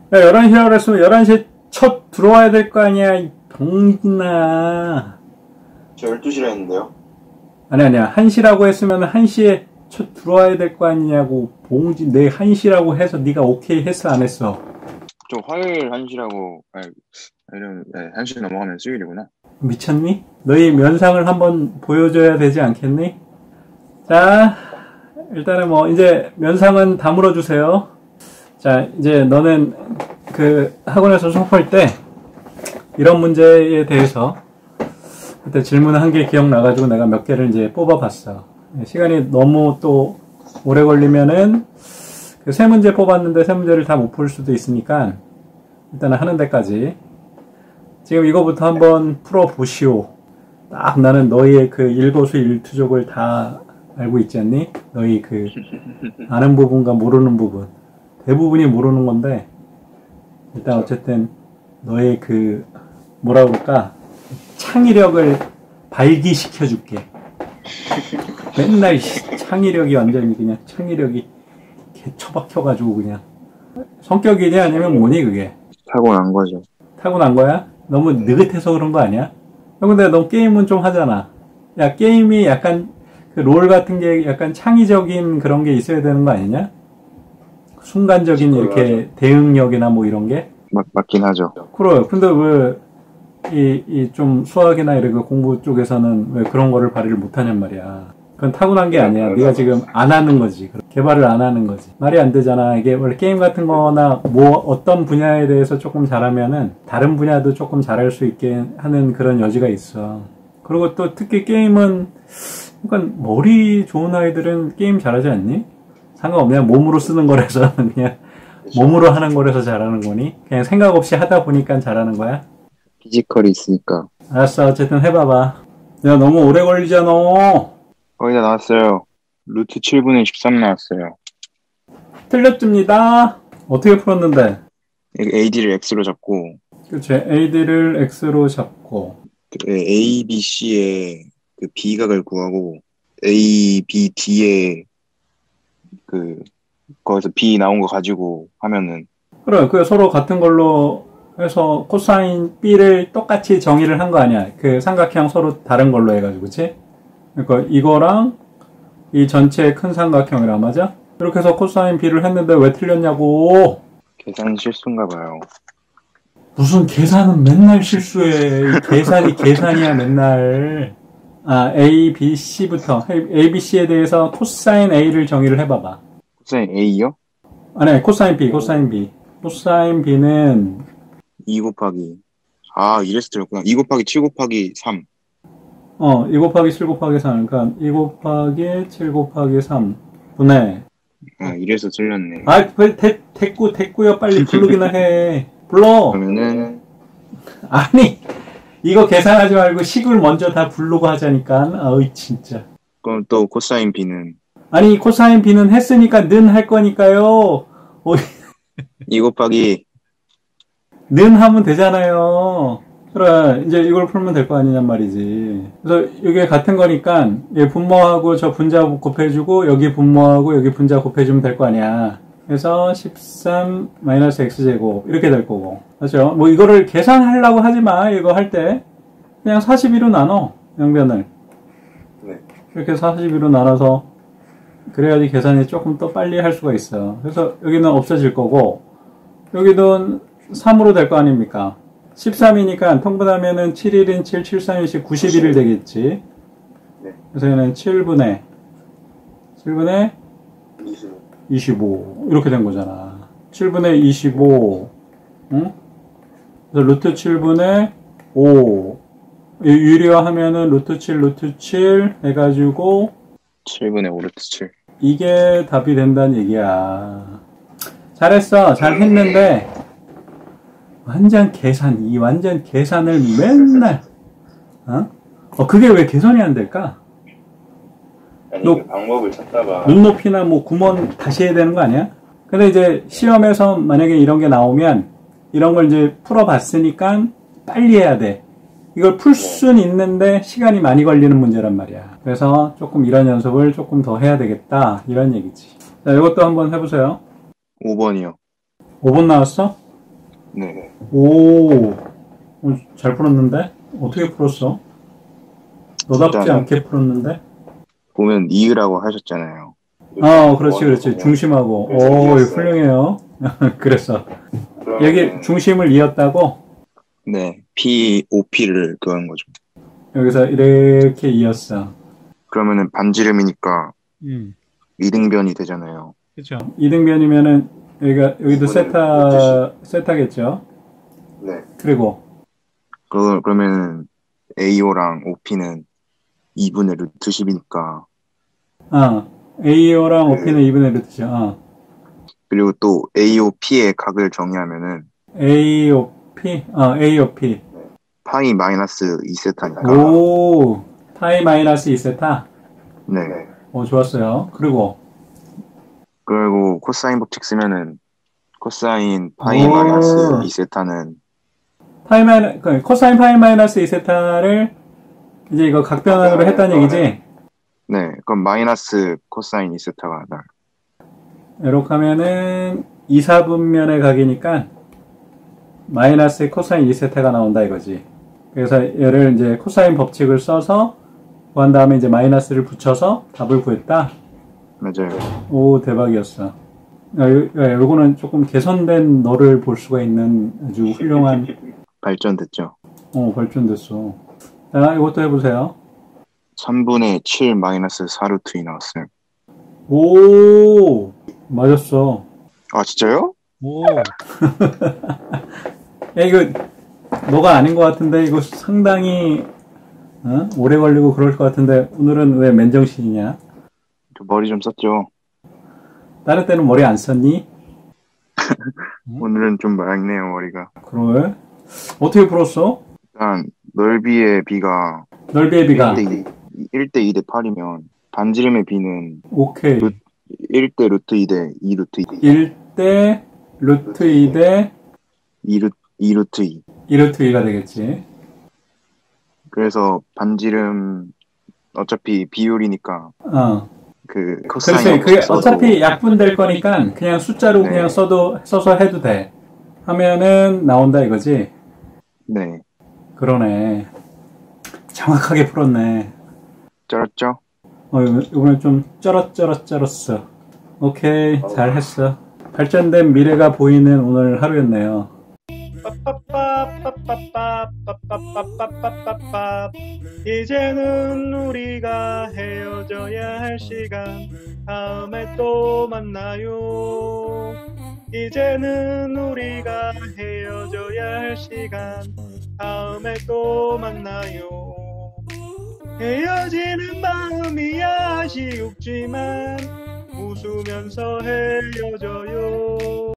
야, 11시라고 그랬으면 11시에 첫 들어와야 될 거 아니야, 이 병신아. 저 12시라 했는데요. 아니야. 1시라고 했으면 1시에 첫 들어와야 될 거 아니냐고. 봉지, 내 1시라고 해서 네가 오케이 했어, 안 했어? 저 화요일 1시라고, 이런, 1시 넘어가면 수요일이구나. 미쳤니? 너희 면상을 한번 보여줘야 되지 않겠니? 자, 일단은 뭐, 이제 면상은 다 물어주세요. 자, 이제 너는 그 학원에서 수업할 때 이런 문제에 대해서 그때 질문 한 개 기억나가지고 내가 몇 개를 이제 뽑아봤어. 시간이 너무 또 오래 걸리면은 그 세 문제 뽑았는데 세 문제를 다 못 풀 수도 있으니까 일단은 하는 데까지. 지금 이거부터 한번 풀어보시오. 딱 나는 너희의 그 일거수일투족을 다 알고 있지 않니? 너희 그 아는 부분과 모르는 부분. 대부분이 모르는 건데 일단 어쨌든 너의 그 뭐라 그럴까 창의력을 발기시켜 줄게. 맨날 창의력이 완전히 그냥 창의력이 개처박혀가지고 그냥 성격이냐 아니면 뭐니 그게? 타고난 거죠. 타고난 거야? 너무 느긋해서 그런 거 아니야? 근데 너 게임은 좀 하잖아. 야, 게임이 약간 그 롤 같은 게 약간 창의적인 그런 게 있어야 되는 거 아니냐? 순간적인 이렇게 하죠. 대응력이나 뭐 이런 게? 맞긴 하죠. 그래요. 근데 왜 이 좀 수학이나 이런 공부 쪽에서는 왜 그런 거를 발휘를 못하냔 말이야. 그건 타고난 게 아니야. 네가 지금 안 하는 거지. 개발을 안 하는 거지. 말이 안 되잖아. 이게 원래 게임 같은 거나 뭐 어떤 분야에 대해서 조금 잘하면은 다른 분야도 조금 잘할 수 있게 하는 그런 여지가 있어. 그리고 또 특히 게임은 그러니까 머리 좋은 아이들은 게임 잘하지 않니? 상관없냐. 몸으로 쓰는 거라서 그냥 몸으로 하는 거라서 잘하는 거니? 그냥 생각 없이 하다 보니까 잘하는 거야? 피지컬이 있으니까. 알았어. 어쨌든 해봐봐. 야, 너무 오래 걸리잖아. 거의 다 나왔어요. 루트 7분의 13 나왔어요. 틀렸습니다. 어떻게 풀었는데? AD를 X로 잡고. 그치. AD를 X로 잡고. A, B, C의 그 B각을 구하고, A, B, D의 거기서 B 나온 거 가지고 하면은. 그래. 그 서로 같은 걸로 해서 코사인 B를 똑같이 정의를 한 거 아니야. 그 삼각형 서로 다른 걸로 해가지고, 그치? 그러니까 이거랑 이 전체 큰 삼각형이라 맞아? 이렇게 해서 코사인 B를 했는데 왜 틀렸냐고. 계산 실수인가 봐요. 무슨 계산은 맨날 실수해. 계산이 계산이야 맨날. 아, A, B, C부터 A, B, C에 대해서 코사인 A를 정의를 해봐봐. 코사인 A요? 아니, 코사인 B, 코사인 B. 코사인 B는 2 곱하기 이래서 틀렸구나. 2 곱하기 7 곱하기 3. 2 곱하기 7 곱하기 3. 그러니까 2 곱하기 7 곱하기 3 분의. 이래서 틀렸네. 됐고요. 빨리 부르기나 해. 불러. 그러면은 아니, 이거 계산하지 말고 식을 먼저 다 부르고 하자니까. 아이 진짜. 그럼 또 코사인 B는? 아니, 코사인 B는 했으니까 는 할 거니까요. 2 곱하기 는 하면 되잖아요. 그래, 이제 이걸 풀면 될 거 아니냔 말이지. 그래서 이게 같은 거니까 얘 분모하고 저 분자 곱해주고 여기 분모하고 여기 분자 곱해주면 될 거 아니야. 그래서 13 마이너스 x제곱 이렇게 될 거고. 그렇죠? 뭐 이거를 계산하려고 하지 마. 이거 할 때 그냥 42로 나눠. 양변을. 네. 이렇게 42로 나눠서 그래야지 계산이 조금 더 빨리 할 수가 있어. 그래서 여기는 없어질 거고 여기는 3으로 될 거 아닙니까? 13이니까 통분하면은 7일인 7, 7, 3일씩 91일 되겠지. 네. 그래서 얘는 7분의 25 이렇게 된 거잖아. 7분의 25 응? 그래서 루트 7분의 5 유리화하면은 루트 7 해가지고 7분의 5 루트 7. 이게 답이 된다는 얘기야. 잘했어. 잘했는데 완전 계산을 맨날 그게 왜 개선이 안 될까? 아니 그 방법을 찾다가 눈높이나 뭐 구멍 다시 해야 되는 거 아니야? 근데 이제 시험에서 만약에 이런 게 나오면 이런 걸 이제 풀어봤으니까 빨리 해야 돼. 이걸 풀 수는 있는데 시간이 많이 걸리는 문제란 말이야. 그래서 조금 이런 연습을 조금 더 해야 되겠다 이런 얘기지. 자, 이것도 한번 해보세요. 5번이요. 5번 나왔어? 네. 오, 잘 풀었는데? 어떻게 풀었어? 너답지 일단 않게 풀었는데? 보면 이으라고 하셨잖아요. 그렇지, 그렇지. 중심하고. 그래서 오, 이었어요. 훌륭해요. 그랬어. 여기 그러면은 중심을 이었다고? 네, POP를 그한 거죠. 여기서 이렇게 이었어. 그러면은 반지름이니까 음. 이등변이 되잖아요. 그렇죠. 이등변이면은 여기도 세타겠죠. 네. 그리고 그러면은 AO랑 OP는 2분의 루트 10이니까 AO랑 OP는 그 2분의 루트죠. 그리고 또 AOP의 각을 정의하면은 AOP, AOP. 파이 마이너스 2세타니까 오, 파이 마이너스 2세타. 네. 오, 좋았어요. 그리고 그리고 코사인 법칙 쓰면은 코사인 파이 오, 마이너스 2세타는 코사인 파이 마이너스 2세타를 이제 이거 각변환으로 했다는 얘기지? 네, 그럼 마이너스 코사인 2세타가 나. 이렇게 하면은 2, 4분면의 각이니까 마이너스 코사인 2세타가 나온다 이거지. 그래서 얘를 이제 코사인 법칙을 써서 구한 다음에 이제 마이너스를 붙여서 답을 구했다. 맞아요. 오, 대박이었어. 요거는 조금 개선된 너를 볼 수가 있는 아주 훌륭한 발전됐죠. 발전됐어. 자, 이것도 해보세요. 3분의 7 마이너스 4루트 2 나왔어요. 오, 맞았어. 아, 진짜요? 오. 야, 이거 너가 아닌 것 같은데 이거 상당히 오래 걸리고 그럴 것 같은데 오늘은 왜 맨정신이냐? 저 머리 좀 썼죠. 다른 때는 머리 안 썼니? 오늘은 좀 맑네요, 머리가. 그래? 어떻게 풀었어? 일단 넓이의 b가 넓이의 비가 1대 2대 8이면 반지름의 b는 오케이 1대 루트 2대 2 루트 2. 1대 루트 2대 2 루트 2. 2루트 2가 되겠지. 그래서 반지름 어차피 비율이니까 그 코사인 그렇지. 그게 써도 어차피 약분될 거니까 그냥 숫자로 네. 그냥 써서 해도 돼. 하면은 나온다 이거지. 네. 그러네. 정확하게 풀었네. 쩔었죠? 이번엔 좀 쩔었어. 오케이, 잘했어. 발전된 미래가 보이는 오늘 하루였네요. 이제는 우리가 헤어져야 할 시간. 다음에 또 만나요. 이제는 우리가 헤어져야 할 시간. 다음에 또 만나요. 헤어지는 마음이 아쉬웠지만 웃으면서 헤어져요.